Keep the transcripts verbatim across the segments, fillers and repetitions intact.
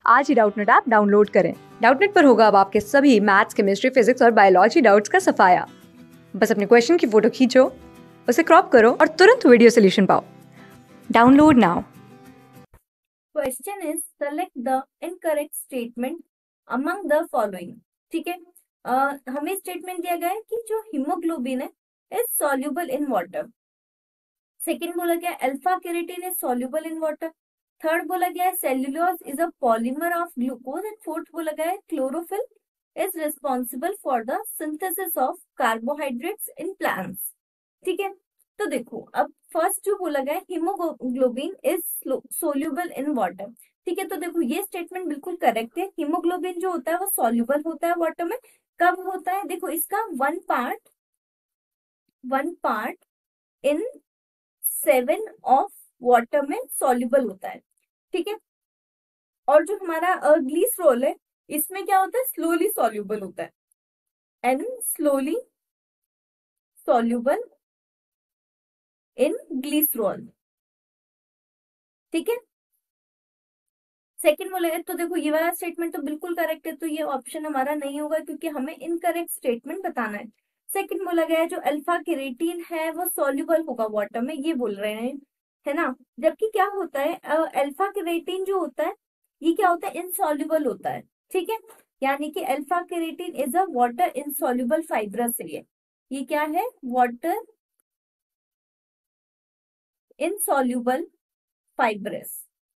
आज ही Doubtnut app download करें। डाउटनेट पर होगा अब आपके सभी मैथ्स, केमिस्ट्री, फिजिक्स और बायोलॉजी डाउट्स का सफाया। बस अपने क्वेश्चन की फोटो खींचो, उसे क्रॉप करो और तुरंत वीडियो सोल्यूशन पाओ। Download now. Question is select the incorrect statement among the following. ठीक है, uh, हमें स्टेटमेंट दिया गया है कि जो हीमोग्लोबिन है is soluble in water. Second बोला गया alpha keratin is soluble in water. Third बोला गया है cellulose is a polymer of glucose. And fourth बोला गया है chlorophyll is responsible for the synthesis of carbohydrates in plants. ठीक है, तो देखो अब फर्स्ट जो बोला गया है haemoglobin is soluble in water. ठीक है, तो देखो ये स्टेटमेंट बिल्कुल करेक्ट है। हीमोग्लोबिन जो होता है वो सॉल्यूबल होता है वाटर में। कब होता है? देखो इसका one part one part in seven of water में सॉल्यूबल होता है। ठीक है, और जो हमारा ग्लिसरॉल है इसमें क्या होता है? स्लोली सॉल्यूबल होता है। And slowly soluble in glycerol. ठीक है, सेकेंड बोलेगा तो देखो ये वाला स्टेटमेंट तो बिल्कुल करेक्ट है, तो ये ऑप्शन हमारा नहीं होगा क्योंकि हमें इनकरेक्ट स्टेटमेंट बताना है। सेकेंड बोला गया है जो अल्फा केरेटिन है वो सॉल्यूबल होगा वाटर में, ये बोल रहे हैं, है ना। जबकि क्या होता है अल्फा केरेटिन जो होता है ये क्या होता है? इनसॉल्यूबल होता है। ठीक है, यानी कि alpha keratin is a water insoluble fibrous है। ये ये क्या है? Water insoluble fibrous.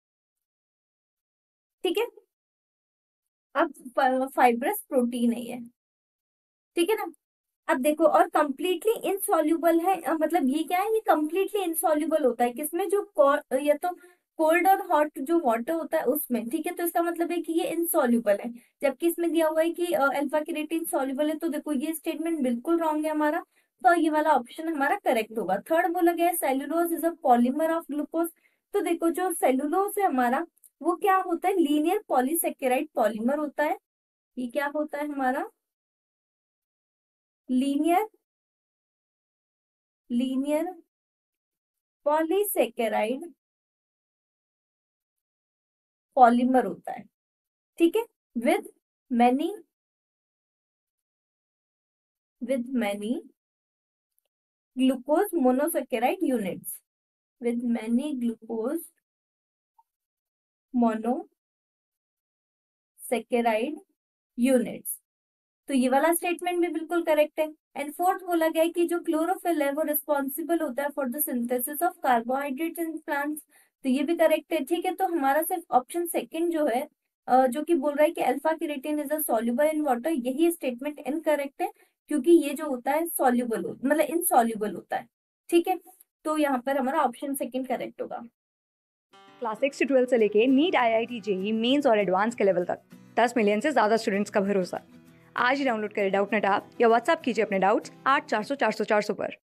ठीक है, अब फाइब्रस प्रोटीन है ये। ठीक है ना। अब देखो और कंप्लीटली इनसॉल्यूबल है, अ, मतलब ये क्या है? ये कंप्लीटली इनसॉल्यूबल होता है किसमें? जो या तो कोल्ड और हॉट जो वाटर होता है उसमें। ठीक है, तो इसका मतलब है कि ये इनसॉल्यूबल है। जबकि इसमें दिया हुआ है कि अल्फा केरेटिन सॉल्यूबल है, तो देखो ये स्टेटमेंट बिल्कुल रॉन्ग है हमारा। तो ये वाला ऑप्शन हमारा करेक्ट होगा। थर्ड बोला गया है cellulose is a polymer of glucose. तो देखो जो सेल्यूलोज है हमारा वो क्या होता है? लीनियर पॉलीसेकेराइड पॉलीमर होता है। ये क्या होता है हमारा? लीनियर लीनियर पॉलीसेकेराइड पॉलीमर होता है। ठीक है, with many with many glucose monosaccharide units with many glucose monosaccharide units. तो ये वाला स्टेटमेंट भी बिल्कुल करेक्ट है। एंड फोर्थ बोला गया है कि जो क्लोरोफिल है वो रिस्पॉन्सिबल होता है for the synthesis of carbohydrates in plants. तो ये भी करेक्ट है। ठीक है, तो हमारा सिर्फ ऑप्शन सेकंड जो है अ, जो कि बोल रहा है कि alpha keratin is a soluble in water, यही स्टेटमेंट इनकरेक्ट है क्योंकि ये जो होता है सॉल्युबल मतलब इनसॉल्युबल होता है। ठीक है, तो यहाँ पर हमारा ऑप्शन सेकंड करेक्ट होगा। क्लास सिक्स से ट्वेल्थ से लेके NEET, I I T, JEE Mains और एडवांस के लेवल तक दस मिलियन से ज्यादा स्टूडेंट्स का भरोसा। आज ही डाउनलोड करें डाउटनेट ऐप या व्हाट्सएप कीजिए अपने डाउट्स आठ चार सौ चार सौ चार सौ पर।